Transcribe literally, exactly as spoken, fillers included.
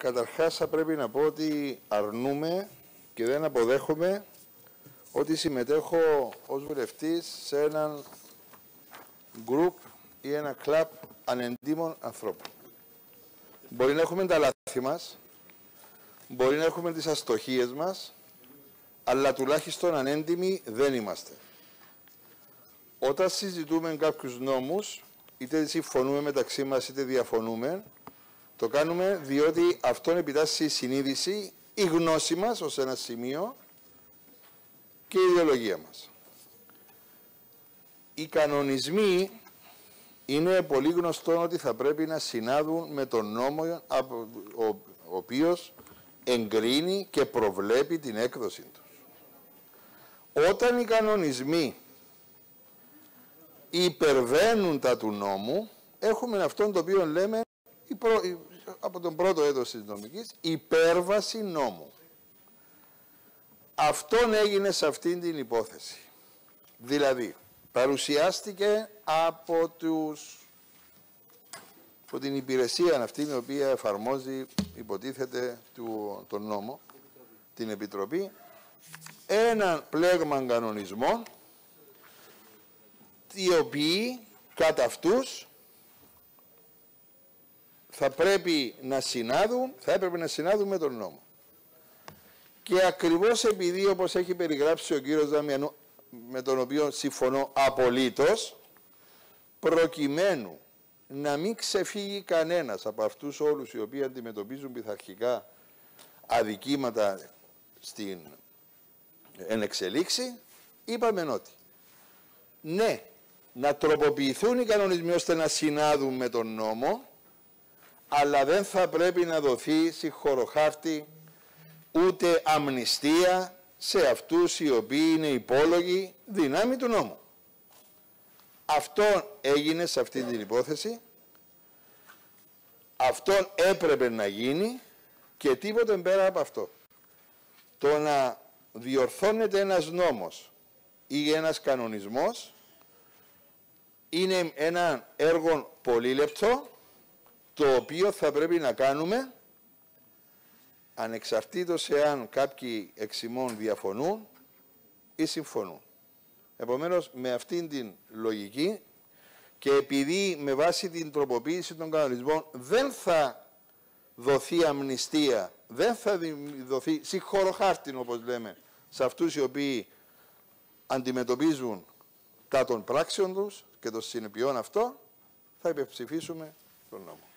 Καταρχάς θα πρέπει να πω ότι αρνούμε και δεν αποδέχομαι ότι συμμετέχω ως βουλευτής σε έναν γκρουπ ή ένα κλαμπ ανεντίμων ανθρώπων. Μπορεί να έχουμε τα λάθη μας, μπορεί να έχουμε τις αστοχίες μας, αλλά τουλάχιστον ανέντιμοι δεν είμαστε. Όταν συζητούμε κάποιους νόμους, είτε συμφωνούμε μεταξύ μας είτε διαφωνούμε, το κάνουμε διότι αυτόν επιτάσσει η συνείδηση, η γνώση μας ως ένα σημείο και η ιδεολογία μας. Οι κανονισμοί είναι πολύ γνωστό ότι θα πρέπει να συνάδουν με τον νόμο ο οποίος εγκρίνει και προβλέπει την έκδοση τους. Όταν οι κανονισμοί υπερβαίνουν τα του νόμου, έχουμε αυτόν το οποίο λέμε από τον πρώτο έτος της νομικής υπέρβαση νόμου. Αυτόν έγινε σε αυτήν την υπόθεση. Δηλαδή, παρουσιάστηκε από, τους, από την υπηρεσία αυτή η οποία εφαρμόζει, υποτίθεται, του, τον νόμο, την Επιτροπή, έναν πλέγμα κανονισμών, οι οποίοι κατά αυτούς θα πρέπει να συνάδουν, θα έπρεπε να συνάδουν με τον νόμο. Και ακριβώς επειδή, όπως έχει περιγράψει ο κύριος Δαμιανού, με τον οποίο συμφωνώ απολύτως, προκειμένου να μην ξεφύγει κανένας από αυτούς όλους οι οποίοι αντιμετωπίζουν πειθαρχικά αδικήματα στην ενεξελίξη, είπαμε ότι ναι, να τροποποιηθούν οι κανονισμοί ώστε να συνάδουν με τον νόμο, αλλά δεν θα πρέπει να δοθεί συγχωροχάρτη ούτε αμνηστία σε αυτούς οι οποίοι είναι υπόλογοι δυνάμει του νόμου. Αυτό έγινε σε αυτή την υπόθεση, αυτό έπρεπε να γίνει και τίποτε πέρα από αυτό. Το να διορθώνεται ένας νόμος ή ένας κανονισμός είναι ένα έργο πολύ λεπτό, το οποίο θα πρέπει να κάνουμε ανεξαρτήτως εάν κάποιοι εξ ημών διαφωνούν ή συμφωνούν. Επομένως, με αυτήν την λογική και επειδή με βάση την τροποποίηση των κανονισμών δεν θα δοθεί αμνηστία, δεν θα δοθεί συγχωροχάρτην, όπως λέμε, σε αυτούς οι οποίοι αντιμετωπίζουν τα των πράξεων τους και των συνεπειών αυτό, θα υπερψηφίσουμε τον νόμο.